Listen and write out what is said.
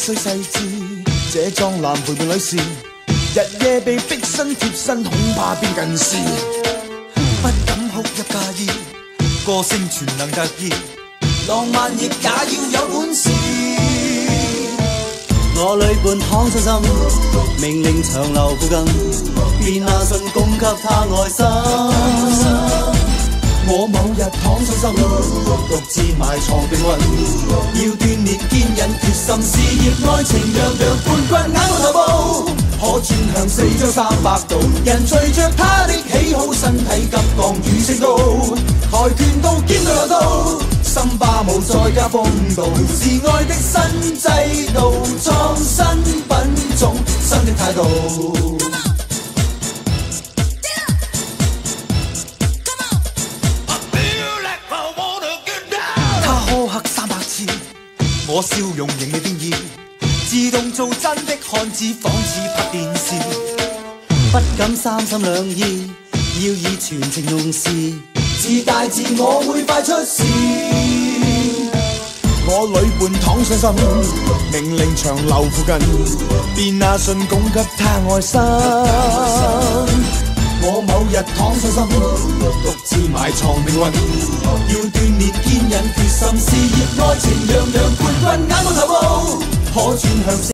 需細緻。這壯男陪伴女士，日夜被逼身貼身，恐怕變近視。不敢哭泣介意，歌聲全能得意，浪漫亦也要有本事。 我女伴躺傷心，命令長流附近，便下信供給他愛心。 我某日躺傷心，獨自埋床病運，要鍛鍊堅忍決心，事業愛情樣樣冠軍眼看頭部，可轉向四張300度，人隨着他的喜好，身體急降與升高，跆拳道劍道柔道，森巴舞再加風度，是愛的新制度，創新品種，新的態度。我笑容仍未變異，自動做真的漢子，仿似拍電視。 不敢三心兩意，要以全情用事， 自大自我會快出事。我女伴躺傷心，命令長流附近，便下信供給他愛心。我某日躺傷心，獨自埋床命運，要鍛鍊堅忍決心，事業愛情樣樣冠軍眼看頭部，可轉向。